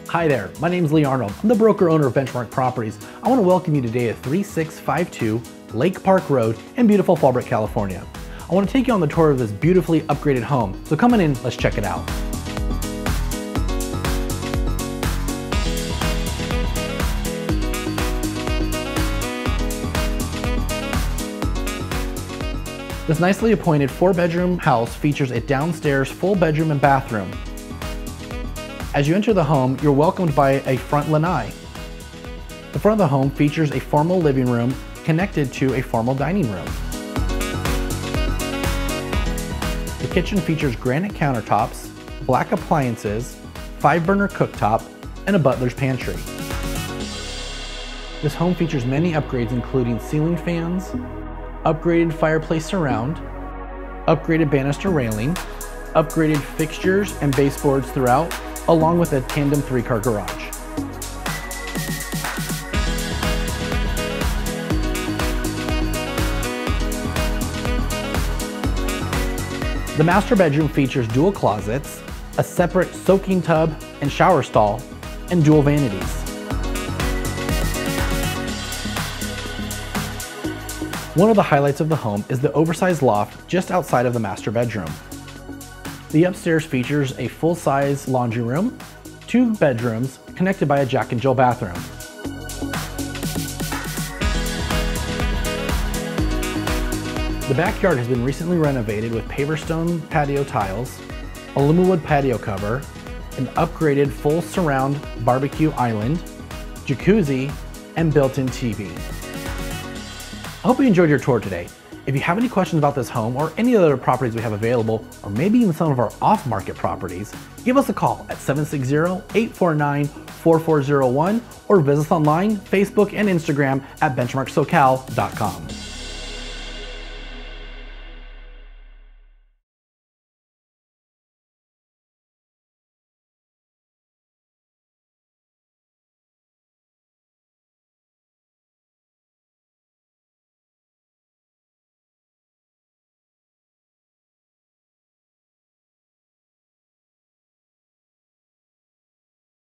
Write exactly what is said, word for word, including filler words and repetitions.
Hi there, my name is Lee Arnold. I'm the broker owner of Benchmark Properties. I want to welcome you today at three six five two Lake Park Road in beautiful Fallbrook, California. I want to take you on the tour of this beautifully upgraded home. So come on in, let's check it out. This nicely appointed four bedroom house features a downstairs full bedroom and bathroom. As you enter the home, you're welcomed by a front lanai. The front of the home features a formal living room connected to a formal dining room. The kitchen features granite countertops, black appliances, five burner cooktop, and a butler's pantry. This home features many upgrades including ceiling fans, upgraded fireplace surround, upgraded banister railing, upgraded fixtures and baseboards throughout, along with a tandem three-car garage. The master bedroom features dual closets, a separate soaking tub and shower stall, and dual vanities. One of the highlights of the home is the oversized loft just outside of the master bedroom. The upstairs features a full-size laundry room, two bedrooms connected by a Jack and Jill bathroom. The backyard has been recently renovated with paver stone patio tiles, alumawood patio cover, an upgraded full surround barbecue island, jacuzzi, and built-in T V. I hope you enjoyed your tour today. If you have any questions about this home or any other properties we have available, or maybe even some of our off-market properties, give us a call at seven six zero, eight four nine, four four zero one or visit us online, Facebook, and Instagram at benchmark socal dot com.